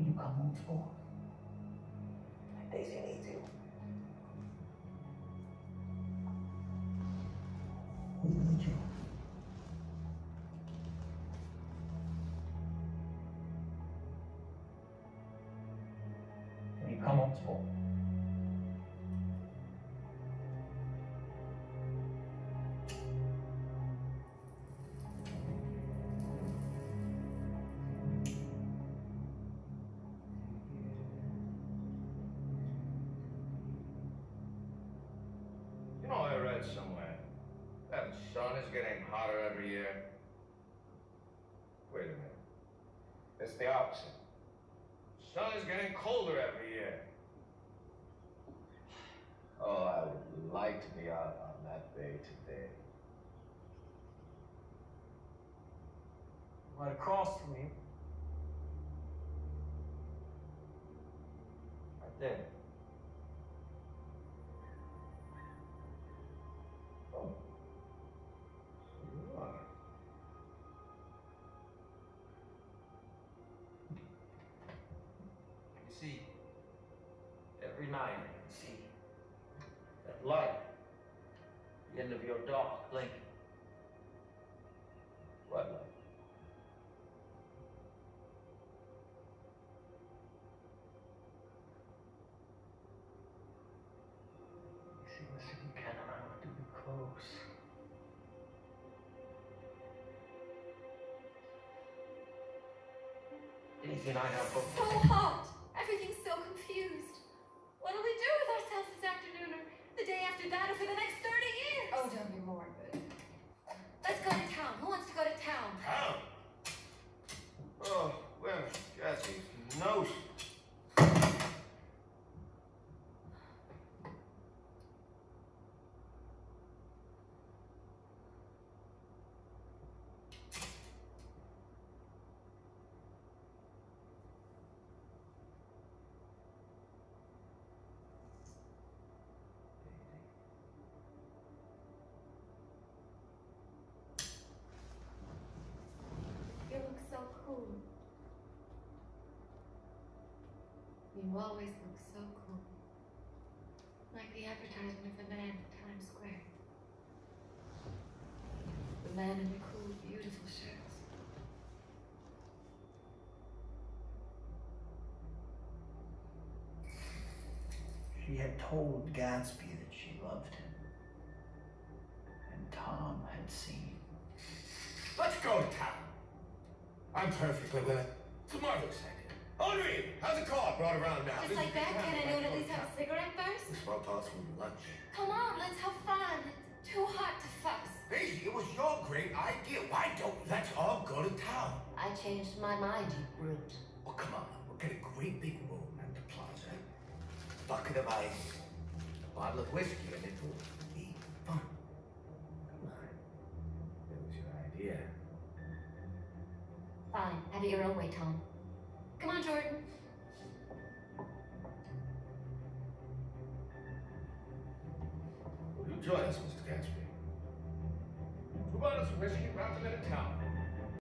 Will you come once more? Daisy needs you. We need you. Will you come once more? I read somewhere that the sun is getting hotter every year. Wait a minute. It's the opposite. The sun is getting colder every year. Oh, I would like to be out on that bay today. Right across from you. Right there. See, every night I can see that light, the end of your dark blinking. What light? You see, the city can and I want to be close. Daisy and I have both. So hot! Everything's so confused. What'll we do with ourselves this afternoon, or the day after that, or for the next 30 years? Oh, don't be morbid. Let's go to town. Who wants to go to town? Town? Oh, well, Jessie, no. You look so cool. You always look so cool. Like the advertisement of the man in Times Square. The man in the cool, beautiful shirts. She had told Gatsby that she loved him. And Tom had seen. Let's go to town. I'm perfectly willing. It's a marvelous idea. Henri, how's the car brought around now? Just like that, can I do it at least have a cigarette first? We smoke us from lunch. Come on, let's have fun. It's too hot to fuss. Daisy, it was your great idea. Why don't let's all go to town? I changed my mind, you brute. Oh, come on. We'll get a great big room at the plaza. Bucket of ice, a bottle of whiskey, and it will be fun. Come on. That was your idea. Fine, have it your own way, Tom. Come on, Jordan. Will you join us, Mr. Gatsby? 2 bottles of whiskey, about to go to town.